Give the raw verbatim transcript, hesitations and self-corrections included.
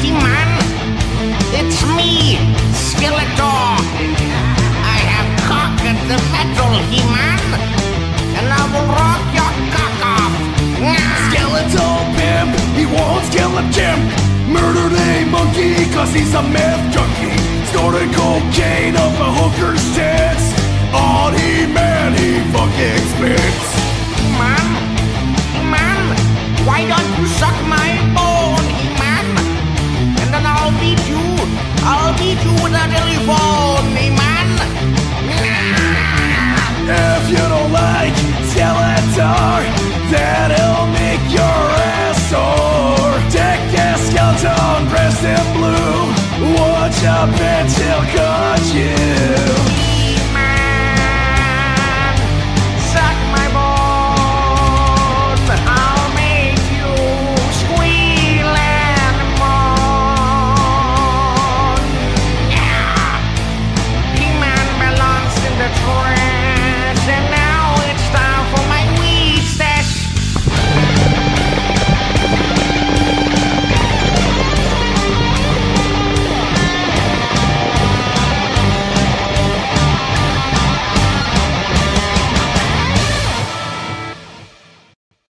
He-Man. It's me, Skeletor. I have conquered the metal, He-Man, and I will rock your cock off. Skeletal pimp, he won't kill a chimp. Murdered a monkey cause he's a meth junkie. Snorted cocaine up a hooker's tits. On He-Man he fucking spits. He-Man, He-Man, why don't you suck my bone, He-Man? And then I'll beat you, I'll beat you with a telephone, He-Man. If you don't like Skeletor, then he'll make your ass sore. Take a skeleton dressed in blue. Watch a bitch, he'll cut you.